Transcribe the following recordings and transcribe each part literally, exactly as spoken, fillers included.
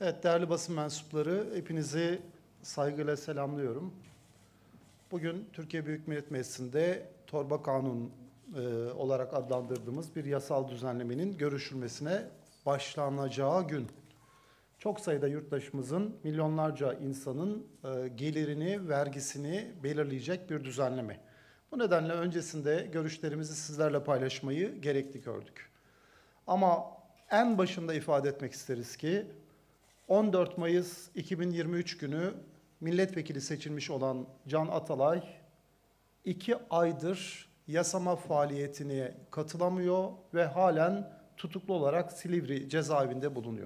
Evet, değerli basın mensupları, hepinizi saygıyla selamlıyorum. Bugün Türkiye Büyük Millet Meclisi'nde torba kanun e, olarak adlandırdığımız bir yasal düzenlemenin görüşülmesine başlanacağı gün. Çok sayıda yurttaşımızın, milyonlarca insanın e, gelirini, vergisini belirleyecek bir düzenleme. Bu nedenle öncesinde görüşlerimizi sizlerle paylaşmayı gerekli gördük. Ama en başında ifade etmek isteriz ki, on dört Mayıs iki bin yirmi üç günü milletvekili seçilmiş olan Can Atalay, iki aydır yasama faaliyetine katılamıyor ve halen tutuklu olarak Silivri cezaevinde bulunuyor.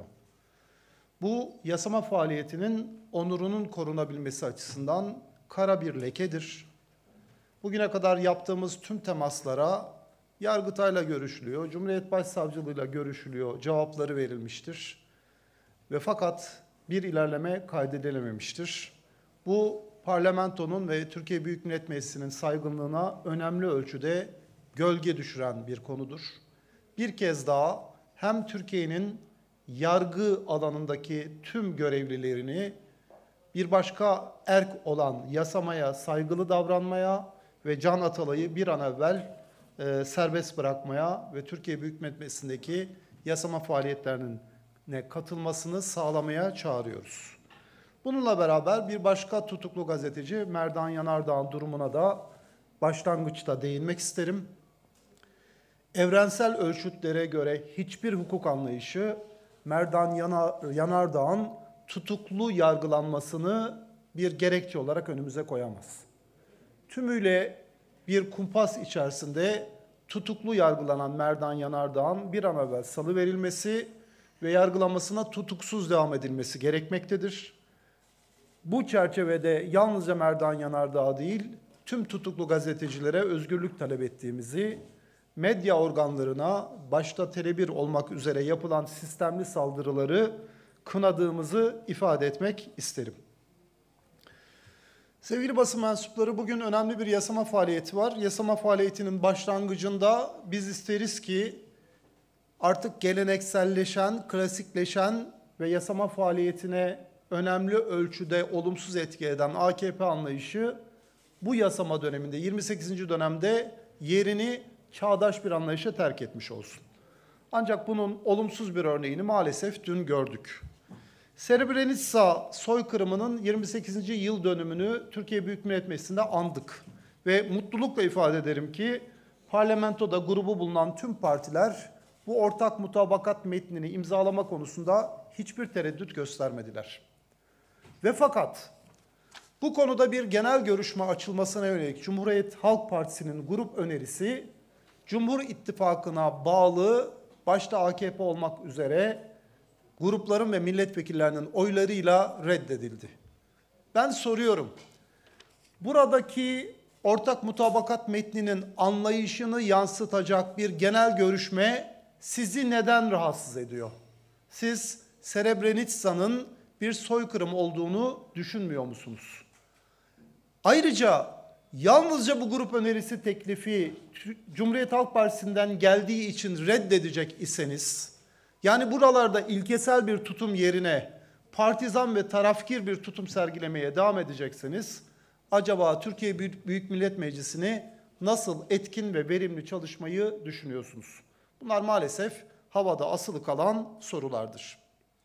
Bu yasama faaliyetinin onurunun korunabilmesi açısından kara bir lekedir. Bugüne kadar yaptığımız tüm temaslara Yargıtay'la görüşülüyor, Cumhuriyet Başsavcılığıyla görüşülüyor, cevapları verilmiştir. Ve fakat bir ilerleme kaydedilememiştir. Bu parlamentonun ve Türkiye Büyük Millet Meclisi'nin saygınlığına önemli ölçüde gölge düşüren bir konudur. Bir kez daha hem Türkiye'nin yargı alanındaki tüm görevlilerini bir başka erk olan yasamaya saygılı davranmaya ve Can Atalay'ı bir an evvel e, serbest bırakmaya ve Türkiye Büyük Millet Meclisi'ndeki yasama faaliyetlerinin ne katılmasını sağlamaya çağırıyoruz. Bununla beraber bir başka tutuklu gazeteci Merdan Yanardağ'ın durumuna da başlangıçta değinmek isterim. Evrensel ölçütlere göre hiçbir hukuk anlayışı Merdan Yanardağ'ın tutuklu yargılanmasını bir gerekçe olarak önümüze koyamaz. Tümüyle bir kumpas içerisinde tutuklu yargılanan Merdan Yanardağ'ın bir an evvel salıverilmesi ve yargılanmasına tutuksuz devam edilmesi gerekmektedir. Bu çerçevede yalnızca Merdan Yanardağ değil, tüm tutuklu gazetecilere özgürlük talep ettiğimizi, medya organlarına başta Tele bir olmak üzere yapılan sistemli saldırıları kınadığımızı ifade etmek isterim. Sevgili basın mensupları, bugün önemli bir yasama faaliyeti var. Yasama faaliyetinin başlangıcında biz isteriz ki artık gelenekselleşen, klasikleşen ve yasama faaliyetine önemli ölçüde olumsuz etki eden A K P anlayışı bu yasama döneminde, yirmi sekizinci dönemde yerini çağdaş bir anlayışa terk etmiş olsun. Ancak bunun olumsuz bir örneğini maalesef dün gördük. Srebrenica soykırımının yirmi sekizinci yıl dönümünü Türkiye Büyük Millet Meclisi'nde andık. Ve mutlulukla ifade ederim ki parlamentoda grubu bulunan tüm partiler bu ortak mutabakat metnini imzalama konusunda hiçbir tereddüt göstermediler. Ve fakat bu konuda bir genel görüşme açılmasına yönelik Cumhuriyet Halk Partisi'nin grup önerisi, Cumhur İttifakı'na bağlı başta A K P olmak üzere grupların ve milletvekillerinin oylarıyla reddedildi. Ben soruyorum, buradaki ortak mutabakat metninin anlayışını yansıtacak bir genel görüşme sizi neden rahatsız ediyor? Siz Srebrenica'nın bir soykırım olduğunu düşünmüyor musunuz? Ayrıca yalnızca bu grup önerisi teklifi Cumhuriyet Halk Partisi'nden geldiği için reddedecek iseniz, yani buralarda ilkesel bir tutum yerine partizan ve tarafkir bir tutum sergilemeye devam edecekseniz, acaba Türkiye Büyük Millet Meclisi'ni nasıl etkin ve verimli çalışmayı düşünüyorsunuz? Bunlar maalesef havada asılı kalan sorulardır.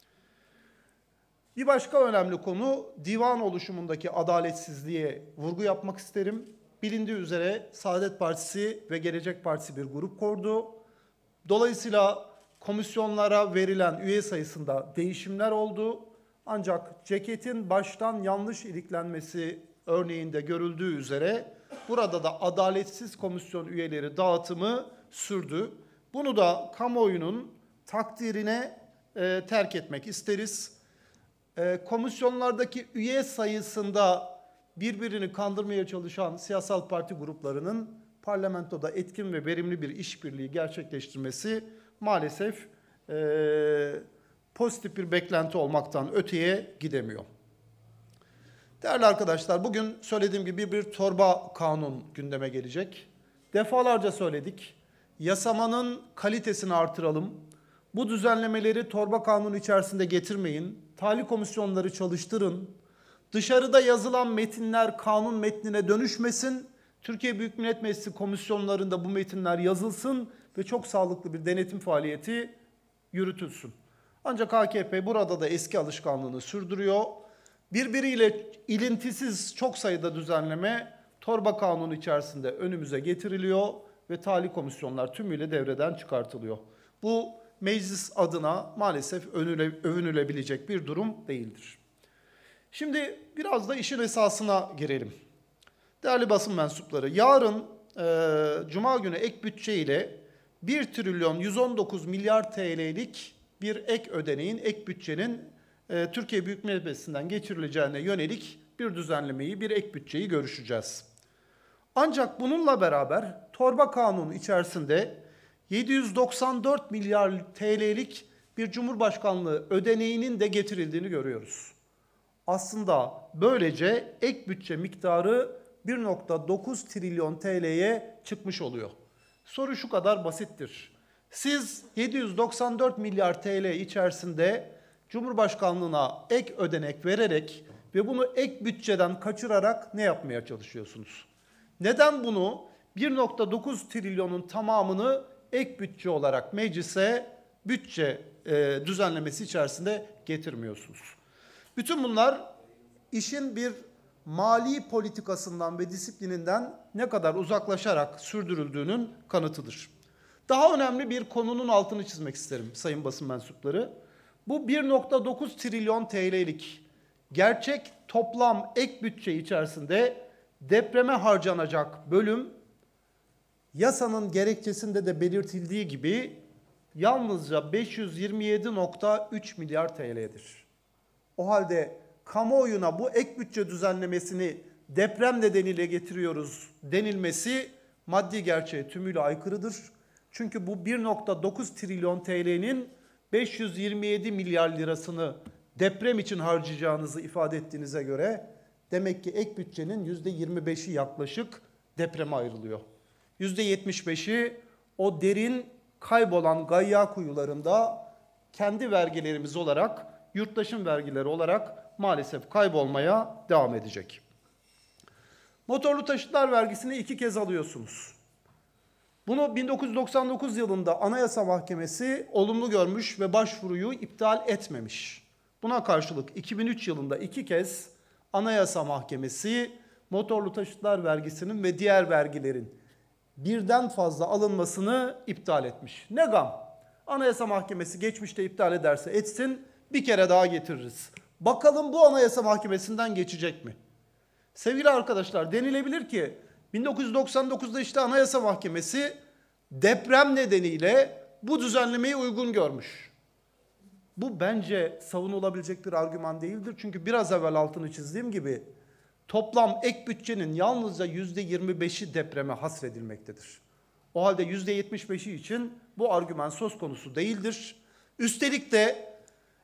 Bir başka önemli konu divan oluşumundaki adaletsizliğe vurgu yapmak isterim. Bilindiği üzere Saadet Partisi ve Gelecek Partisi bir grup kurdu. Dolayısıyla komisyonlara verilen üye sayısında değişimler oldu. Ancak ceketin baştan yanlış iliklenmesi örneğinde görüldüğü üzere burada da adaletsiz komisyon üyeleri dağıtımı sürdü. Bunu da kamuoyunun takdirine e, terk etmek isteriz. E, komisyonlardaki üye sayısında birbirini kandırmaya çalışan siyasal parti gruplarının parlamentoda etkin ve verimli bir işbirliği gerçekleştirmesi maalesef e, pozitif bir beklenti olmaktan öteye gidemiyor. Değerli arkadaşlar, bugün söylediğim gibi bir torba kanun gündeme gelecek. Defalarca söyledik. Yasamanın kalitesini artıralım. Bu düzenlemeleri torba kanun içerisinde getirmeyin. tali komisyonları çalıştırın. Dışarıda yazılan metinler kanun metnine dönüşmesin. Türkiye Büyük Millet Meclisi komisyonlarında bu metinler yazılsın ve çok sağlıklı bir denetim faaliyeti yürütülsün. Ancak A K P burada da eski alışkanlığını sürdürüyor. Birbiriyle ilintisiz çok sayıda düzenleme torba kanunu içerisinde önümüze getiriliyor ve tali komisyonlar tümüyle devreden çıkartılıyor. Bu meclis adına maalesef övünülebilecek bir durum değildir. Şimdi biraz da işin esasına girelim. Değerli basın mensupları, yarın e, Cuma günü ek bütçe ile bir trilyon yüz on dokuz milyar T L'lik bir ek ödeneğin, ek bütçenin e, Türkiye Büyük Millet Meclisi'nden geçirileceğine yönelik bir düzenlemeyi, bir ek bütçeyi görüşeceğiz. Ancak bununla beraber torba kanunu içerisinde yedi yüz doksan dört milyar T L'lik bir Cumhurbaşkanlığı ödeneğinin de getirildiğini görüyoruz. Aslında böylece ek bütçe miktarı bir nokta dokuz trilyon T L'ye çıkmış oluyor. Soru şu kadar basittir. Siz yedi yüz doksan dört milyar T L içerisinde Cumhurbaşkanlığına ek ödenek vererek ve bunu ek bütçeden kaçırarak ne yapmaya çalışıyorsunuz? Neden bunu bir nokta dokuz trilyonun tamamını ek bütçe olarak meclise bütçe e, düzenlemesi içerisinde getirmiyorsunuz? Bütün bunlar işin bir mali politikasından ve disiplininden ne kadar uzaklaşarak sürdürüldüğünün kanıtıdır. Daha önemli bir konunun altını çizmek isterim sayın basın mensupları. Bu bir nokta dokuz trilyon T L'lik gerçek toplam ek bütçe içerisinde depreme harcanacak bölüm yasanın gerekçesinde de belirtildiği gibi yalnızca beş yüz yirmi yedi nokta üç milyar T L'dir. O halde kamuoyuna bu ek bütçe düzenlemesini deprem nedeniyle getiriyoruz denilmesi maddi gerçeğe tümüyle aykırıdır. Çünkü bu bir nokta dokuz trilyon T L'nin beş yüz yirmi yedi milyar lirasını deprem için harcayacağınızı ifade ettiğinize göre demek ki ek bütçenin yüzde yirmi beşi yaklaşık depreme ayrılıyor. yüzde yetmiş beşi o derin kaybolan gayya kuyularında kendi vergilerimiz olarak, yurttaşın vergileri olarak maalesef kaybolmaya devam edecek. Motorlu taşıtlar vergisini iki kez alıyorsunuz. Bunu bin dokuz yüz doksan dokuz yılında Anayasa Mahkemesi olumlu görmüş ve başvuruyu iptal etmemiş. Buna karşılık iki bin üç yılında iki kez Anayasa Mahkemesi motorlu taşıtlar vergisinin ve diğer vergilerin birden fazla alınmasını iptal etmiş. Ne gam? Anayasa Mahkemesi geçmişte iptal ederse etsin, bir kere daha getiririz. Bakalım bu Anayasa Mahkemesi'nden geçecek mi? Sevgili arkadaşlar, denilebilir ki bin dokuz yüz doksan dokuzda işte Anayasa Mahkemesi deprem nedeniyle bu düzenlemeyi uygun görmüş. Bu bence savunulabilecek bir argüman değildir. Çünkü biraz evvel altını çizdiğim gibi toplam ek bütçenin yalnızca yüzde yirmi beşi depreme hasredilmektedir. O halde yüzde yetmiş beşi için bu argüman söz konusu değildir. Üstelik de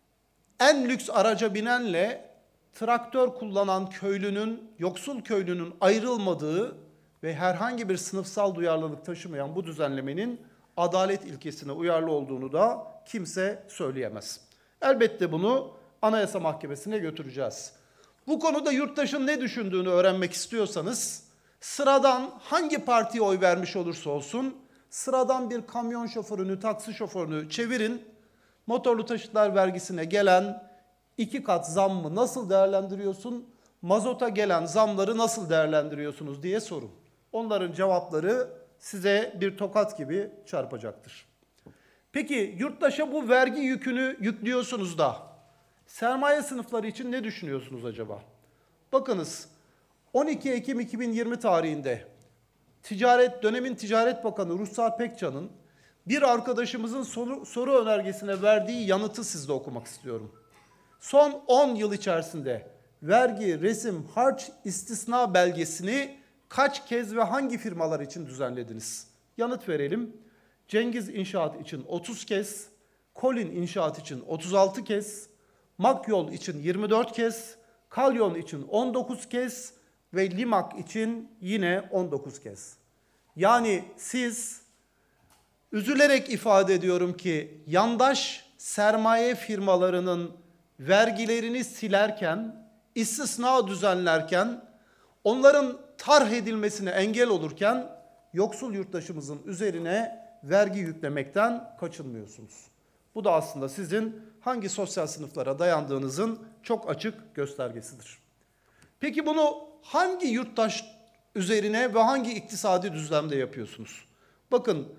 en lüks araca binenle traktör kullanan köylünün, yoksul köylünün ayrılmadığı ve herhangi bir sınıfsal duyarlılık taşımayan bu düzenlemenin adalet ilkesine uyarlı olduğunu da kimse söyleyemez. Elbette bunu Anayasa Mahkemesi'ne götüreceğiz. Bu konuda yurttaşın ne düşündüğünü öğrenmek istiyorsanız, sıradan hangi partiye oy vermiş olursa olsun, sıradan bir kamyon şoförünü, taksi şoförünü çevirin, motorlu taşıtlar vergisine gelen iki kat zammı nasıl değerlendiriyorsun, mazota gelen zamları nasıl değerlendiriyorsunuz diye sorun. Onların cevapları size bir tokat gibi çarpacaktır. Peki yurttaşa bu vergi yükünü yüklüyorsunuz da sermaye sınıfları için ne düşünüyorsunuz acaba? Bakınız, on iki Ekim iki bin yirmi tarihinde Ticaret dönemin Ticaret Bakanı Ruhsar Pekcan'ın bir arkadaşımızın soru, soru önergesine verdiği yanıtı sizde okumak istiyorum. Son on yıl içerisinde vergi, resim, harç, istisna belgesini kaç kez ve hangi firmalar için düzenlediniz? Yanıt verelim. Cengiz İnşaat için otuz kez, Kolin İnşaat için otuz altı kez, Makyol için yirmi dört kez, Kalyon için on dokuz kez ve Limak için yine on dokuz kez. Yani siz, üzülerek ifade ediyorum ki, yandaş sermaye firmalarının vergilerini silerken, istisna düzenlerken, onların tarh edilmesine engel olurken yoksul yurttaşımızın üzerine vergi yüklemekten kaçınmıyorsunuz. Bu da aslında sizin hangi sosyal sınıflara dayandığınızın çok açık göstergesidir. Peki bunu hangi yurttaş üzerine ve hangi iktisadi düzlemde yapıyorsunuz? Bakın,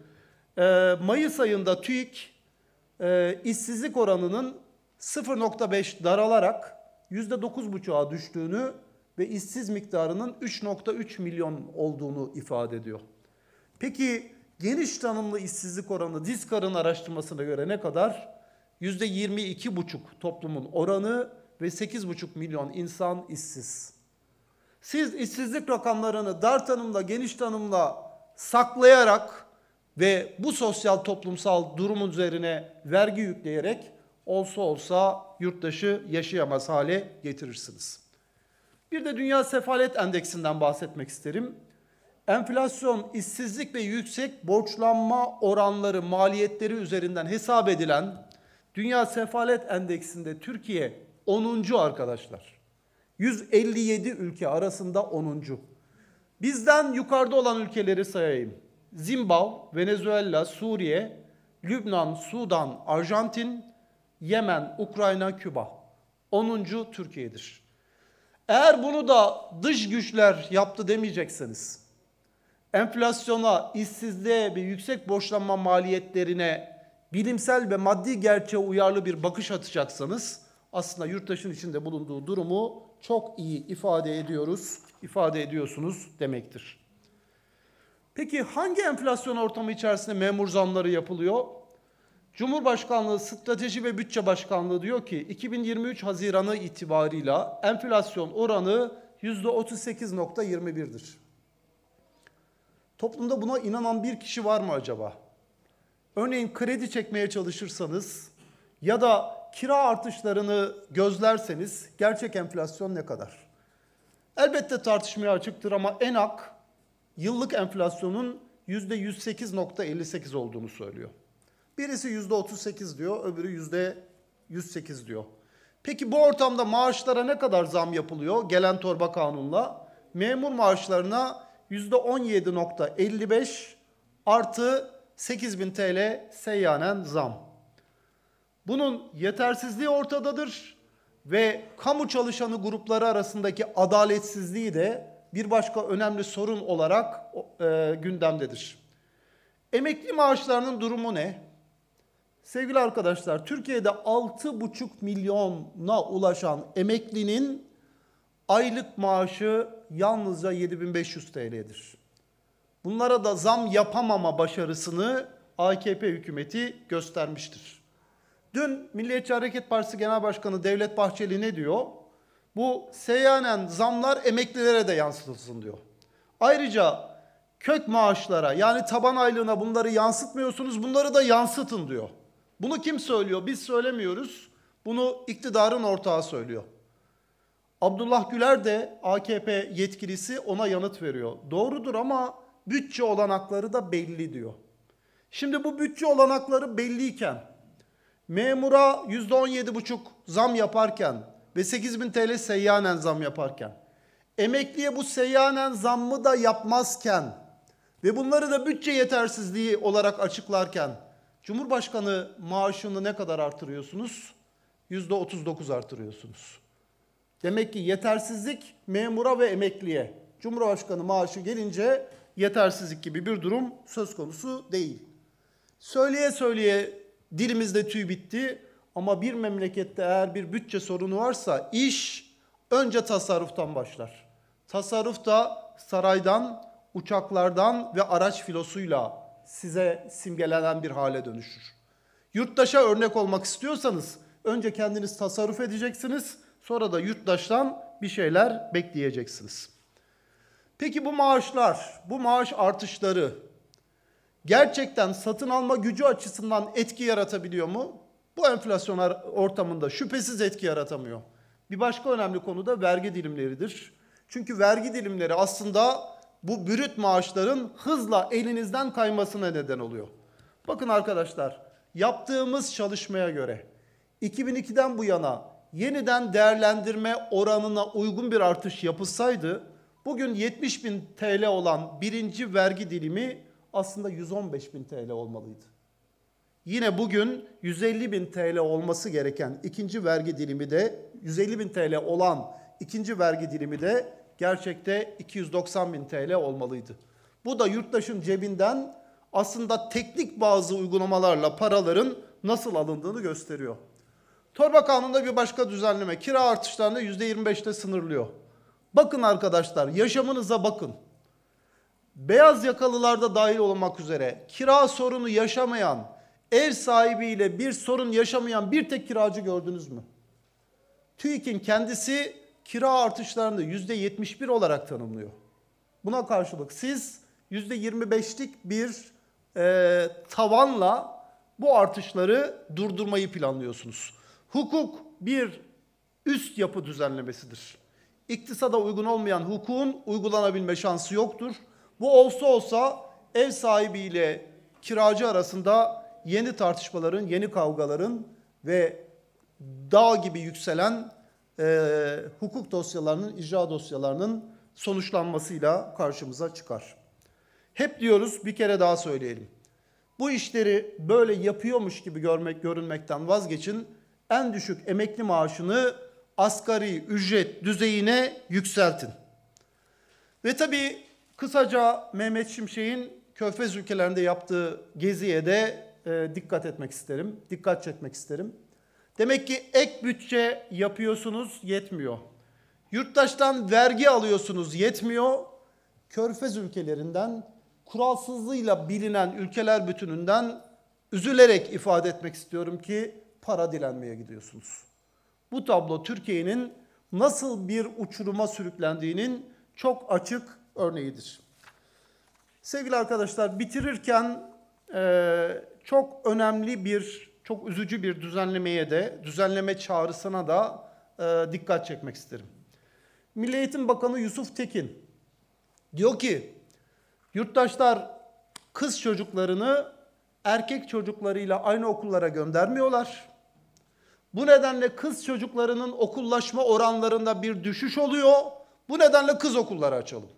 Mayıs ayında TÜİK işsizlik oranının sıfır nokta beş daralarak yüzde dokuz buçuğa düştüğünü ve işsiz miktarının üç nokta üç milyon olduğunu ifade ediyor. Peki geniş tanımlı işsizlik oranı DİSKAR'ın araştırmasına göre ne kadar? yüzde yirmi iki buçuk toplumun oranı ve sekiz buçuk milyon insan işsiz. Siz işsizlik rakamlarını dar tanımla, geniş tanımla saklayarak ve bu sosyal toplumsal durumun üzerine vergi yükleyerek olsa olsa yurttaşı yaşayamaz hale getirirsiniz. Bir de Dünya Sefalet Endeksinden bahsetmek isterim. Enflasyon, işsizlik ve yüksek borçlanma oranları, maliyetleri üzerinden hesap edilen Dünya Sefalet Endeksinde Türkiye onuncu arkadaşlar. yüz elli yedi ülke arasında onuncu. Bizden yukarıda olan ülkeleri sayayım. Zimbabwe, Venezuela, Suriye, Lübnan, Sudan, Arjantin, Yemen, Ukrayna, Küba. onuncu Türkiye'dir. Eğer bunu da dış güçler yaptı demeyecekseniz, enflasyona, işsizliğe ve yüksek borçlanma maliyetlerine bilimsel ve maddi gerçeğe uyarlı bir bakış atacaksanız, aslında yurttaşın içinde bulunduğu durumu çok iyi ifade ediyoruz, ifade ediyorsunuz demektir. Peki hangi enflasyon ortamı içerisinde memur zamları yapılıyor? Cumhurbaşkanlığı Strateji ve Bütçe Başkanlığı diyor ki iki bin yirmi üç Haziranı itibarıyla enflasyon oranı yüzde otuz sekiz nokta yirmi bir'dir. Toplumda buna inanan bir kişi var mı acaba? Örneğin kredi çekmeye çalışırsanız ya da kira artışlarını gözlerseniz gerçek enflasyon ne kadar? Elbette tartışmaya açıktır ama ENAK yıllık enflasyonun yüzde yüz sekiz nokta elli sekiz olduğunu söylüyor. Birisi yüzde otuz sekiz diyor, öbürü yüzde yüz sekiz diyor. Peki bu ortamda maaşlara ne kadar zam yapılıyor gelen torba kanunla? Memur maaşlarına yüzde on yedi nokta elli beş artı sekiz bin T L seyyanen zam. Bunun yetersizliği ortadadır ve kamu çalışanı grupları arasındaki adaletsizliği de bir başka önemli sorun olarak e, gündemdedir. Emekli maaşlarının durumu ne? Sevgili arkadaşlar, Türkiye'de altı buçuk milyona ulaşan emeklinin aylık maaşı yalnızca yedi bin beş yüz T L'dir. Bunlara da zam yapamama başarısını A K P hükümeti göstermiştir. Dün Milliyetçi Hareket Partisi Genel Başkanı Devlet Bahçeli ne diyor? Bu seyyanen zamlar emeklilere de yansıtılsın diyor. Ayrıca kök maaşlara yani taban aylığına bunları yansıtmıyorsunuz, bunları da yansıtın diyor. Bunu kim söylüyor? Biz söylemiyoruz. Bunu iktidarın ortağı söylüyor. Abdullah Güler de A K P yetkilisi ona yanıt veriyor. Doğrudur ama bütçe olanakları da belli diyor. Şimdi bu bütçe olanakları belliyken, memura yüzde on yedi buçuk zam yaparken ve sekiz bin T L seyyanen zam yaparken, emekliye bu seyyanen zammı da yapmazken ve bunları da bütçe yetersizliği olarak açıklarken, Cumhurbaşkanı maaşını ne kadar artırıyorsunuz? yüzde otuz dokuz artırıyorsunuz. Demek ki yetersizlik memura ve emekliye. Cumhurbaşkanı maaşı gelince yetersizlik gibi bir durum söz konusu değil. Söyleye söyleye dilimizde tüy bitti ama bir memlekette eğer bir bütçe sorunu varsa iş önce tasarruftan başlar. Tasarruf da saraydan, uçaklardan ve araç filosuyla size simgelenen bir hale dönüşür. Yurttaşa örnek olmak istiyorsanız önce kendiniz tasarruf edeceksiniz, sonra da yurttaştan bir şeyler bekleyeceksiniz. Peki bu maaşlar, bu maaş artışları gerçekten satın alma gücü açısından etki yaratabiliyor mu? Bu enflasyon ortamında şüphesiz etki yaratamıyor. Bir başka önemli konu da vergi dilimleridir. Çünkü vergi dilimleri aslında bu brüt maaşların hızla elinizden kaymasına neden oluyor. Bakın arkadaşlar, yaptığımız çalışmaya göre iki bin iki'den bu yana yeniden değerlendirme oranına uygun bir artış yapılsaydı, bugün yetmiş bin T L olan birinci vergi dilimi aslında yüz on beş bin T L olmalıydı. Yine bugün yüz elli bin T L olması gereken ikinci vergi dilimi de, yüz elli bin T L olan ikinci vergi dilimi de gerçekte iki yüz doksan bin T L olmalıydı. Bu da yurttaşın cebinden aslında teknik bazı uygulamalarla paraların nasıl alındığını gösteriyor. Torba kanununda bir başka düzenleme, kira artışlarını yüzde yirmi beşte sınırlıyor. Bakın arkadaşlar, yaşamınıza bakın. Beyaz yakalılarda dahil olmak üzere kira sorunu yaşamayan, ev sahibiyle bir sorun yaşamayan bir tek kiracı gördünüz mü? TÜİK'in kendisi kira artışlarını yüzde yetmiş bir olarak tanımlıyor. Buna karşılık siz yüzde yirmi beşlik bir e, tavanla bu artışları durdurmayı planlıyorsunuz. Hukuk bir üst yapı düzenlemesidir. İktisada uygun olmayan hukukun uygulanabilme şansı yoktur. Bu olsa olsa ev sahibiyle kiracı arasında yeni tartışmaların, yeni kavgaların ve dağ gibi yükselen e, hukuk dosyalarının, icra dosyalarının sonuçlanmasıyla karşımıza çıkar. Hep diyoruz, bir kere daha söyleyelim. Bu işleri böyle yapıyormuş gibi görmek, görünmekten vazgeçin. En düşük emekli maaşını asgari ücret düzeyine yükseltin. Ve tabii kısaca Mehmet Şimşek'in Körfez ülkelerinde yaptığı geziye de e, dikkat etmek isterim, dikkat çekmek isterim. Demek ki ek bütçe yapıyorsunuz, yetmiyor. Yurttaştan vergi alıyorsunuz, yetmiyor. Körfez ülkelerinden, kuralsızlığıyla bilinen ülkeler bütününden üzülerek ifade etmek istiyorum ki para dilenmeye gidiyorsunuz. Bu tablo Türkiye'nin nasıl bir uçuruma sürüklendiğinin çok açık örneğidir. Sevgili arkadaşlar, bitirirken e, çok önemli bir, çok üzücü bir düzenlemeye de, düzenleme çağrısına da e, dikkat çekmek isterim. Milli Eğitim Bakanı Yusuf Tekin diyor ki, yurttaşlar kız çocuklarını erkek çocuklarıyla aynı okullara göndermiyorlar. Bu nedenle kız çocuklarının okullaşma oranlarında bir düşüş oluyor. Bu nedenle kız okulları açalım.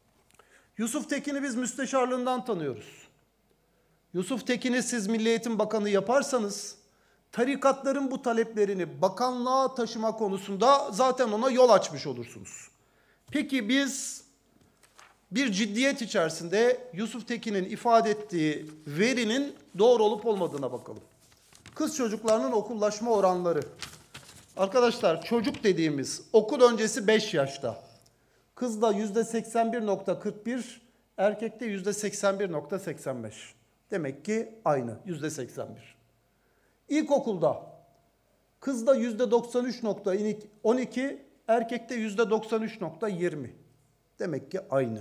Yusuf Tekin'i biz müsteşarlığından tanıyoruz. Yusuf Tekin'i siz Milli Eğitim Bakanı yaparsanız, tarikatların bu taleplerini bakanlığa taşıma konusunda zaten ona yol açmış olursunuz. Peki biz bir ciddiyet içerisinde Yusuf Tekin'in ifade ettiği verinin doğru olup olmadığına bakalım. Kız çocuklarının okullaşma oranları. Arkadaşlar, çocuk dediğimiz okul öncesi beş yaşta. Kızda yüzde seksen bir nokta kırk bir, erkekte yüzde seksen bir nokta seksen beş. Demek ki aynı, yüzde seksen bir. İlkokulda kızda yüzde doksan üç nokta on iki, erkekte yüzde doksan üç nokta yirmi. Demek ki aynı.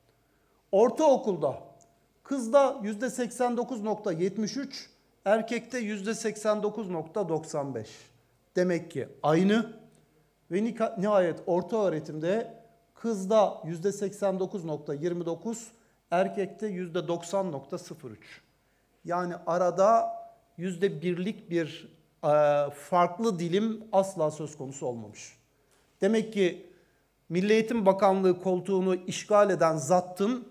Ortaokulda kızda yüzde seksen dokuz nokta yetmiş üç, erkekte yüzde seksen dokuz nokta doksan beş. Demek ki aynı. Ve nihayet orta öğretimde kızda yüzde seksen dokuz nokta yirmi dokuz, erkekte yüzde doksan nokta sıfır üç. Yani arada yüzde birlik bir e, farklı dilim asla söz konusu olmamış. Demek ki Milli Eğitim Bakanlığı koltuğunu işgal eden zattın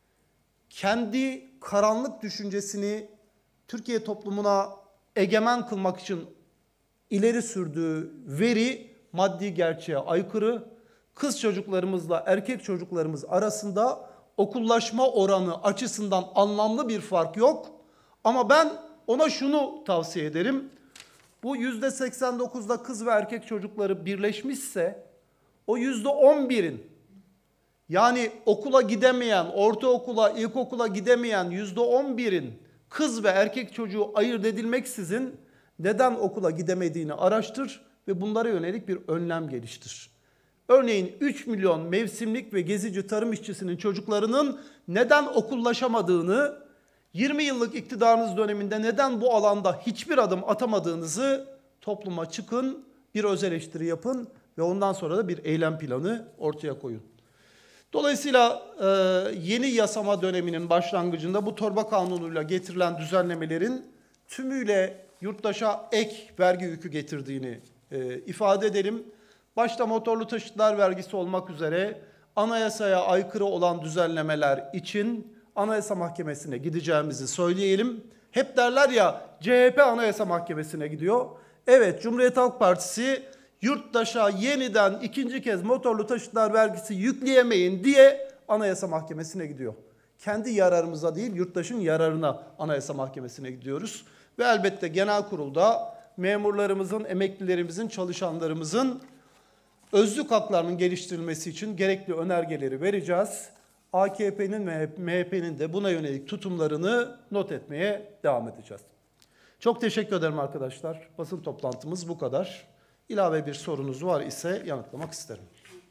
kendi karanlık düşüncesini Türkiye toplumuna egemen kılmak için ileri sürdüğü veri maddi gerçeğe aykırı. Kız çocuklarımızla erkek çocuklarımız arasında okullaşma oranı açısından anlamlı bir fark yok. Ama ben ona şunu tavsiye ederim. Bu yüzde seksen dokuzda kız ve erkek çocukları birleşmişse o yüzde on birin, yani okula gidemeyen, ortaokula, ilkokula gidemeyen yüzde on birin kız ve erkek çocuğu ayırt edilmeksizin neden okula gidemediğini araştır ve bunlara yönelik bir önlem geliştir. Örneğin üç milyon mevsimlik ve gezici tarım işçisinin çocuklarının neden okullaşamadığını, yirmi yıllık iktidarınız döneminde neden bu alanda hiçbir adım atamadığınızı topluma çıkın, bir öz eleştiri yapın ve ondan sonra da bir eylem planı ortaya koyun. Dolayısıyla e, yeni yasama döneminin başlangıcında bu torba kanunuyla getirilen düzenlemelerin tümüyle yurttaşa ek vergi yükü getirdiğini e, ifade edelim. Başta motorlu taşıtlar vergisi olmak üzere anayasaya aykırı olan düzenlemeler için Anayasa Mahkemesi'ne gideceğimizi söyleyelim. Hep derler ya C H P Anayasa Mahkemesi'ne gidiyor. Evet, Cumhuriyet Halk Partisi yurttaşa yeniden ikinci kez motorlu taşıtlar vergisi yükleyemeyin diye Anayasa Mahkemesi'ne gidiyor. Kendi yararımıza değil, yurttaşın yararına Anayasa Mahkemesi'ne gidiyoruz. Ve elbette genel kurulda memurlarımızın, emeklilerimizin, çalışanlarımızın özlük haklarının geliştirilmesi için gerekli önergeleri vereceğiz. A K P'nin ve M H P'nin de buna yönelik tutumlarını not etmeye devam edeceğiz. Çok teşekkür ederim arkadaşlar. Basın toplantımız bu kadar. İlave bir sorunuz var ise yanıtlamak isterim.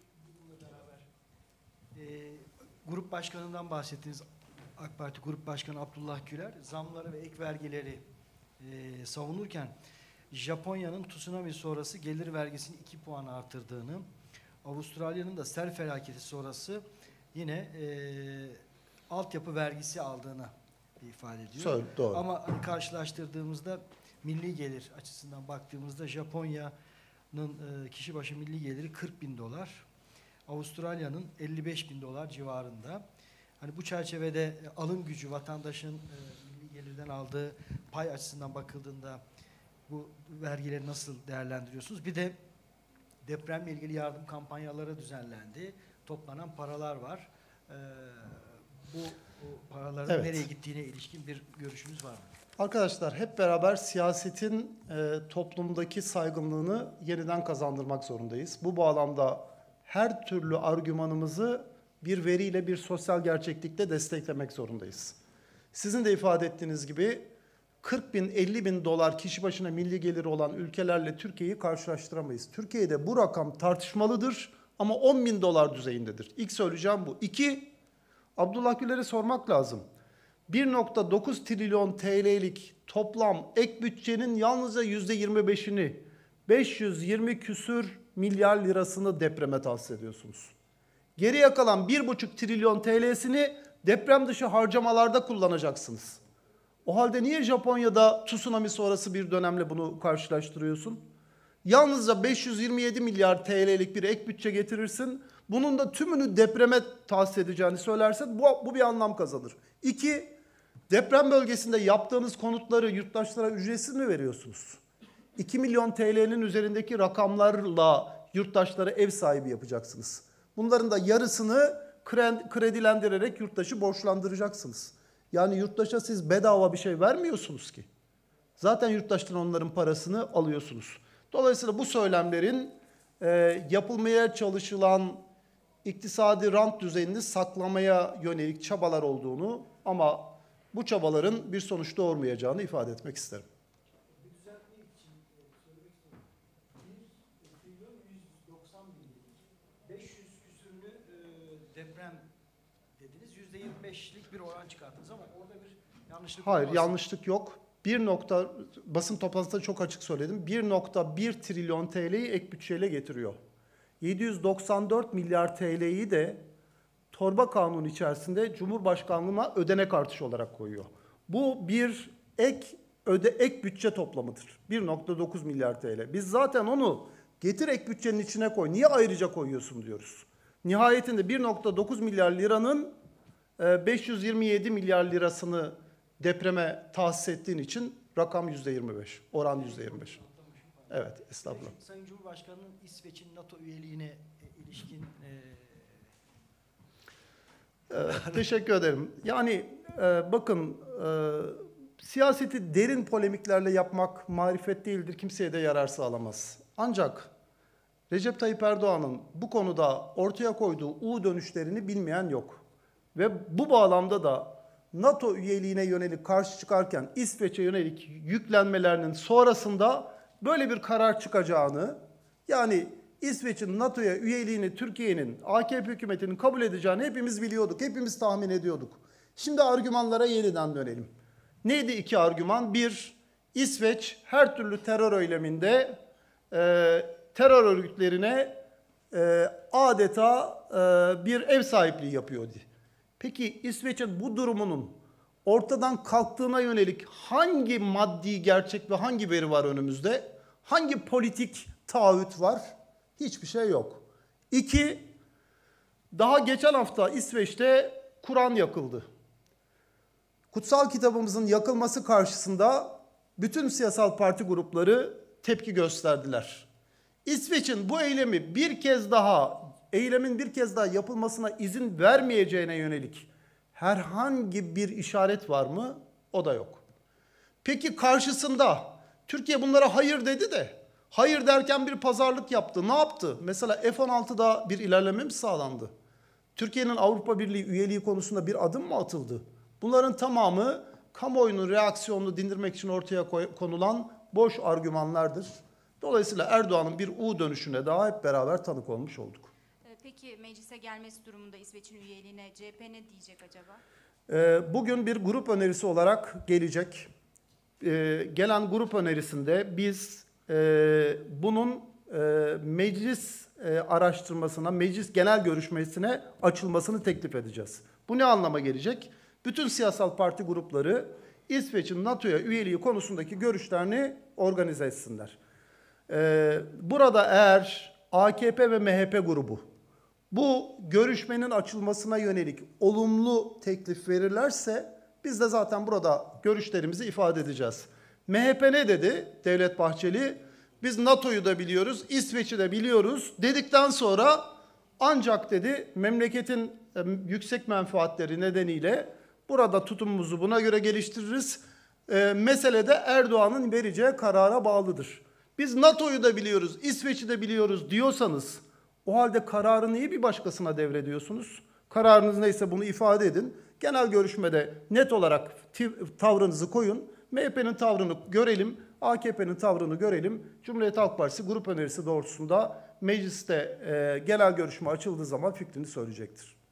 E, grup başkanından bahsettiniz. AK Parti Grup Başkanı Abdullah Güler zamları ve ek vergileri e, savunurken Japonya'nın tsunami sonrası gelir vergisini iki puan artırdığını, Avustralya'nın da sel felaketi sonrası yine e, altyapı vergisi aldığını ifade ediyor. Söyle, doğru. Ama hani karşılaştırdığımızda milli gelir açısından baktığımızda Japonya'nın e, kişi başı milli geliri kırk bin dolar, Avustralya'nın elli beş bin dolar civarında. Hani bu çerçevede e, alım gücü vatandaşın e, milli gelirden aldığı pay açısından bakıldığında bu vergileri nasıl değerlendiriyorsunuz? Bir de depremle ilgili yardım kampanyaları düzenlendi. Toplanan paralar var. Ee, bu, bu paraların evet. nereye gittiğine ilişkin bir görüşünüz var mı? Arkadaşlar hep beraber siyasetin e, toplumdaki saygınlığını yeniden kazandırmak zorundayız. Bu bağlamda her türlü argümanımızı bir veriyle, bir sosyal gerçeklikle desteklemek zorundayız. Sizin de ifade ettiğiniz gibi kırk bin, elli bin dolar kişi başına milli geliri olan ülkelerle Türkiye'yi karşılaştıramayız. Türkiye'de bu rakam tartışmalıdır ama on bin dolar düzeyindedir. İlk söyleyeceğim bu. İki, Abdullah Güler'e sormak lazım. bir nokta dokuz trilyon T L'lik toplam ek bütçenin yalnızca yüzde yirmi beşini, beş yüz yirmi küsür milyar lirasını depreme tahsis ediyorsunuz. Geriye kalan bir buçuk trilyon T L'sini deprem dışı harcamalarda kullanacaksınız. O halde niye Japonya'da tsunami sonrası bir dönemle bunu karşılaştırıyorsun? Yalnızca beş yüz yirmi yedi milyar T L'lik bir ek bütçe getirirsin. Bunun da tümünü depreme tahsis edeceğini söylersen bu, bu bir anlam kazanır. İki, deprem bölgesinde yaptığınız konutları yurttaşlara ücretsiz mi veriyorsunuz? iki milyon T L'nin üzerindeki rakamlarla yurttaşlara ev sahibi yapacaksınız. Bunların da yarısını kredilendirerek yurttaşı borçlandıracaksınız. Yani yurttaşa siz bedava bir şey vermiyorsunuz ki. Zaten yurttaştan onların parasını alıyorsunuz. Dolayısıyla bu söylemlerin e, yapılmaya çalışılan iktisadi rant düzenini saklamaya yönelik çabalar olduğunu ama bu çabaların bir sonuç doğurmayacağını ifade etmek isterim. Bir düzeltmek için söylemek istiyorum. bir trilyon yüz doksan bin beş yüz küsürünü deprem dediniz. yüzde yirmi beşlik bir oran çıkarttınız ama orada bir yanlışlık Hayır, olmaz. yanlışlık yok. Bir nokta, basın toplantısında çok açık söyledim. bir nokta bir trilyon T L'yi ek bütçeyle getiriyor. yedi yüz doksan dört milyar T L'yi de torba kanunu içerisinde Cumhurbaşkanlığına ödenek artışı olarak koyuyor. Bu bir ek öde ek bütçe toplamıdır. bir nokta dokuz milyar T L. Biz zaten onu getir ek bütçenin içine koy. Niye ayrıca koyuyorsun diyoruz. Nihayetinde bir nokta dokuz milyar liranın beş yüz yirmi yedi milyar lirasını depreme tahsis ettiğin için rakam yüzde yirmi beş. Oran yüzde yirmi beş. Evet, estağfurullah. Sayın Cumhurbaşkanı'nın İsveç'in NATO üyeliğine ilişkin e... ee, teşekkür ederim. Yani e, bakın e, siyaseti derin polemiklerle yapmak marifet değildir. Kimseye de yarar sağlamaz. Ancak Recep Tayyip Erdoğan'ın bu konuda ortaya koyduğu U dönüşlerini bilmeyen yok. Ve bu bağlamda da NATO üyeliğine yönelik karşı çıkarken İsveç'e yönelik yüklenmelerinin sonrasında böyle bir karar çıkacağını, yani İsveç'in NATO'ya üyeliğini Türkiye'nin, A K P hükümetinin kabul edeceğini hepimiz biliyorduk, hepimiz tahmin ediyorduk. Şimdi argümanlara yeniden dönelim. Neydi iki argüman? Bir, İsveç her türlü terör eyleminde e, terör örgütlerine e, adeta e, bir ev sahipliği yapıyordu. Peki İsveç'in bu durumunun ortadan kalktığına yönelik hangi maddi gerçek ve hangi veri var önümüzde? Hangi politik taahhüt var, hiçbir şey yok. İki, daha geçen hafta İsveç'te Kur'an yakıldı. Kutsal kitabımızın yakılması karşısında bütün siyasal parti grupları tepki gösterdiler. İsveç'in bu eylemi bir kez daha, eylemin bir kez daha yapılmasına izin vermeyeceğine yönelik herhangi bir işaret var mı? O da yok. Peki karşısında Türkiye bunlara hayır dedi de, hayır derken bir pazarlık yaptı. Ne yaptı? Mesela F on altıda bir ilerleme mi sağlandı? Türkiye'nin Avrupa Birliği üyeliği konusunda bir adım mı atıldı? Bunların tamamı kamuoyunun reaksiyonunu dindirmek için ortaya konulan boş argümanlardır. Dolayısıyla Erdoğan'ın bir U dönüşüne daha hep beraber tanık olmuş olduk. Peki meclise gelmesi durumunda İsveç'in üyeliğine C H P ne diyecek acaba? Bugün bir grup önerisi olarak gelecek. Gelen grup önerisinde biz bunun meclis araştırmasına, meclis genel görüşmesine açılmasını teklif edeceğiz. Bu ne anlama gelecek? Bütün siyasal parti grupları İsveç'in NATO'ya üyeliği konusundaki görüşlerini organize etsinler. Burada eğer A K P ve M H P grubu bu görüşmenin açılmasına yönelik olumlu teklif verirlerse biz de zaten burada görüşlerimizi ifade edeceğiz. M H P ne dedi Devlet Bahçeli? Biz NATO'yu da biliyoruz, İsveç'i de biliyoruz dedikten sonra ancak dedi memleketin yüksek menfaatleri nedeniyle burada tutumumuzu buna göre geliştiririz. E, mesele de Erdoğan'ın vereceği karara bağlıdır. Biz NATO'yu da biliyoruz, İsveç'i de biliyoruz diyorsanız o halde kararı niye bir başkasına devrediyorsunuz? Kararınız neyse bunu ifade edin. Genel görüşmede net olarak tavrınızı koyun. M H P'nin tavrını görelim, A K P'nin tavrını görelim. Cumhuriyet Halk Partisi grup önerisi doğrultusunda mecliste e, genel görüşme açıldığı zaman fikrini söyleyecektir.